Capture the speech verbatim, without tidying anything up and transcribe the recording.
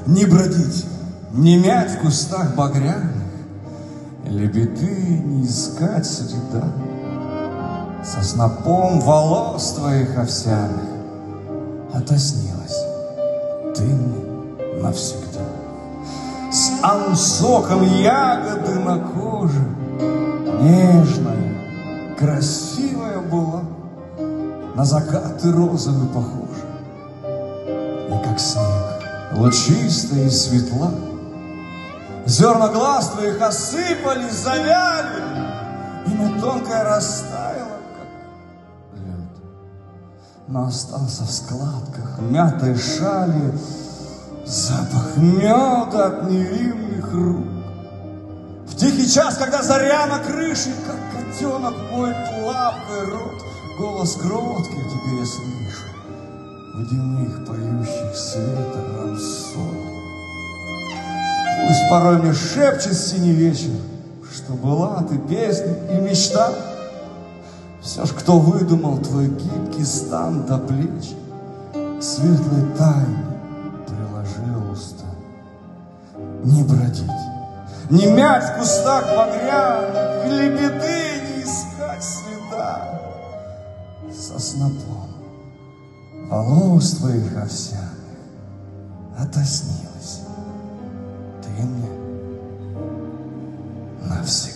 Не бродить, не мять в кустах багряных, лебеды не искать следа. Со снопом волос твоих овсяных отоснилась ты мне навсегда. С алым соком ягоды на коже, нежная, красивая была, на закаты розовый похожа, и как снег лучистая и светла. Зерна глаз твоих осыпались, завяли, имя тонкое растаяло, как лед, но остался в складках мятой шали запах меда от невинных рук. В тихий час, когда заря на крыше, как котенок моет лапкой рот, голос кроткий теперь я слышу, водяных поющих света рамсон. Пусть порой мне шепчет синий вечер, что была ты песня и мечта. Все ж, кто выдумал твой гибкий стан до плеч, к светлой тайне приложил уста. Не бродить, не мять в кустах багряных, лебеды не искать следа. Со снопом волос твоих овсяных отоснилась ты мне навсегда.